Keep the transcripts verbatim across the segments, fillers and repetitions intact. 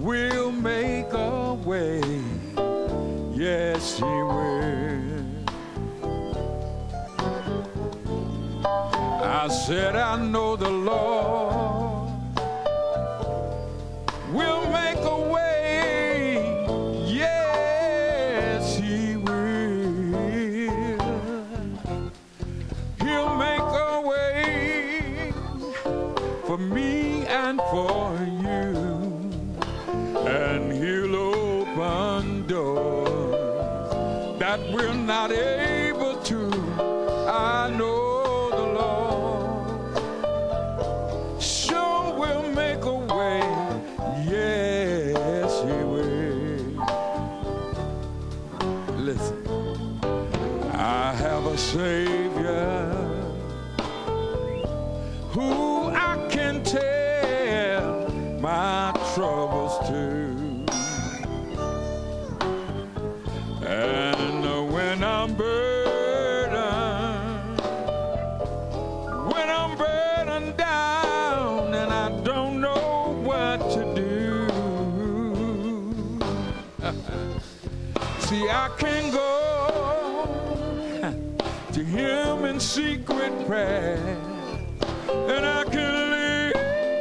will make a way. Yes, he will. I said, I know the Lord will make a way. Yes, he will. He'll make a way for me and for you, and he'll open doors that we're not able to. I know the Lord sure will make a way. Yes, he will. Listen, I have a Savior who I can tell my troubles to. And when I'm burdened, when I'm burdened down and I don't know what to do, see, I can go to him in secret prayer, and I can leave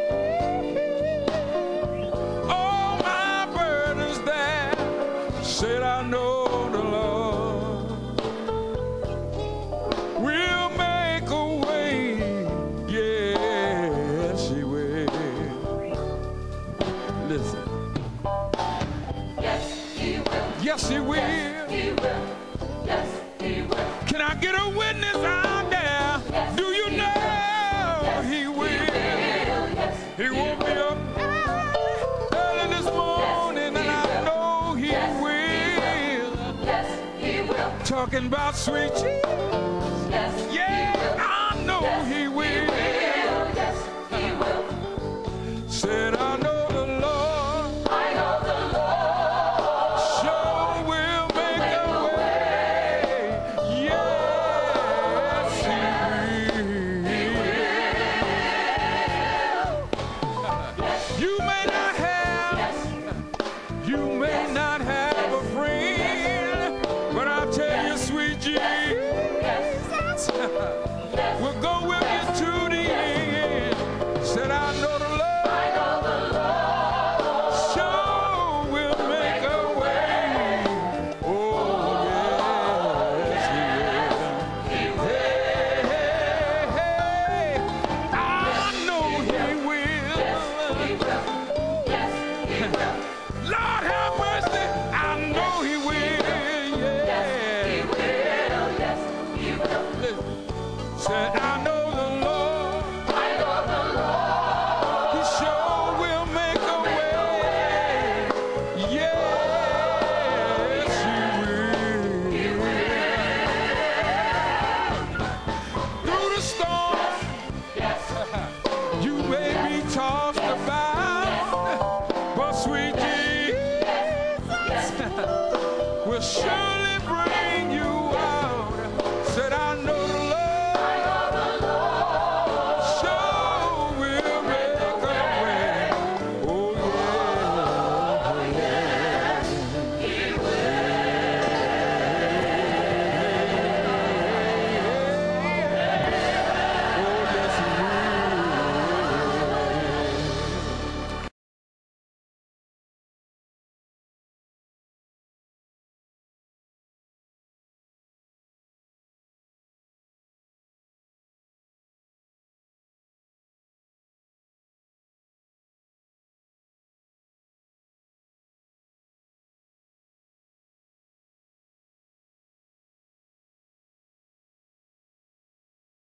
all my burdens there. Said, I know the Lord will make a way. Yes, he will. Listen. Yes, he will. Yes, he will. Yes, he will. Yes, he will. Can I get a witness out there? Yes, Do you know? He will. He woke me up early this morning, and I know he will. Yes, he will. Talking about sweet Jesus. Yes, Yeah, I know he will. yes, he will. Said, I know the Lord I know the Lord sure will make a way. Yes, he will. You may not have, you may not have a friend, but I'll tell you, sweet Jesus will go with you to the end. Said, I know the Lord I know the Lord sure will make a way. Oh, yes, he will. Hey, hey, hey, I know he will. Yes, he will. Lord have mercy, I know he will. Yes, he Yeah. will. Yes, he will. Said, I know the Lord, I know the Lord he sure will make a way. Yes, he will. Through the storm, Yes, you may be tossed about, but sweet Jesus will sure